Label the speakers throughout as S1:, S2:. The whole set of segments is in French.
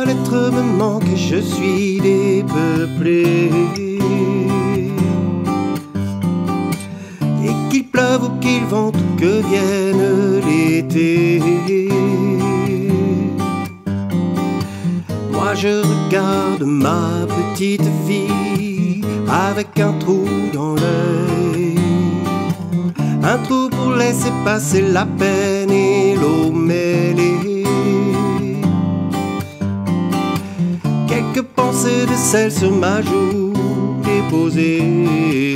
S1: l'être me manque et je suis dépeuplé. Et qu'il pleuve ou qu'il vente ou que vienne l'été, moi je regarde ma petite vie avec un trou dans l'œil, un trou pour laisser passer la peine et l'eau mêlée. Quelques pensées de sel sur ma joue déposée,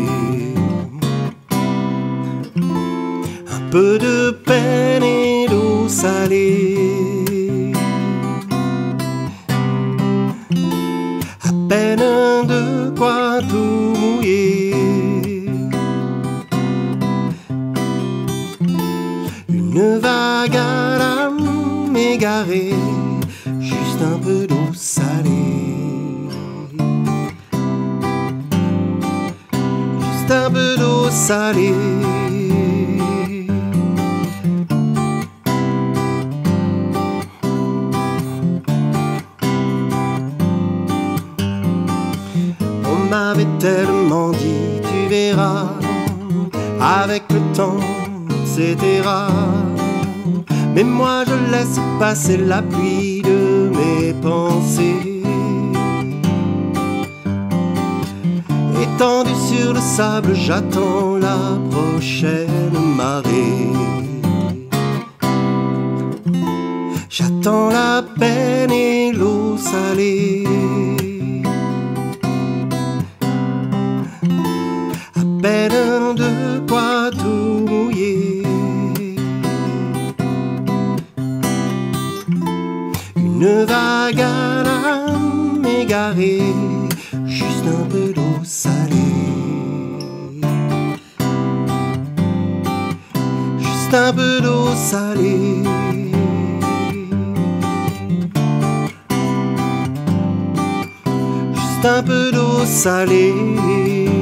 S1: un peu de peine et d'eau salée, à peine de quoi tout mouiller. Une vague à l'âme égarée, juste un peu d'eau salée, juste un peu d'eau salée. On m'avait tellement dit, tu verras, avec le temps, etc. Mais moi je laisse passer la pluie de mes pensées, étendu sur le sable, j'attends la prochaine marée. J'attends la peine et l'eau salée, à peine de quoi tout mouiller. Une vague à l'âme égarée, juste un peu d'eau salée, juste un peu d'eau salée, juste un peu d'eau salée.